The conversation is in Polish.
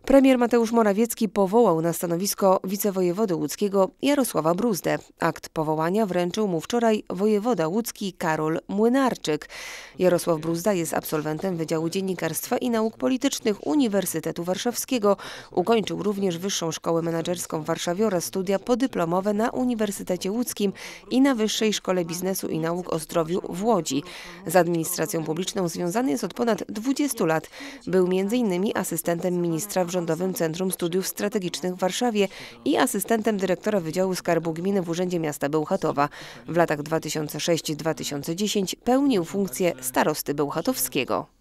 Premier Mateusz Morawiecki powołał na stanowisko wicewojewody łódzkiego Jarosława Bruzdę. Akt powołania wręczył mu wczoraj wojewoda łódzki Karol Młynarczyk. Jarosław Bruzda jest absolwentem Wydziału Dziennikarstwa i Nauk Politycznych Uniwersytetu Warszawskiego. Ukończył również Wyższą Szkołę Menedżerską w Warszawie oraz studia podyplomowe na Uniwersytecie Łódzkim i na Wyższej Szkole Biznesu i Nauk o Zdrowiu w Łodzi. Z administracją publiczną związany jest od ponad 20 lat. Był m.in. asystentem ministra w Rządowym Centrum Studiów Strategicznych w Warszawie i asystentem dyrektora Wydziału Skarbu Gminy w Urzędzie Miasta Bełchatowa. W latach 2006-2010 pełnił funkcję starosty bełchatowskiego.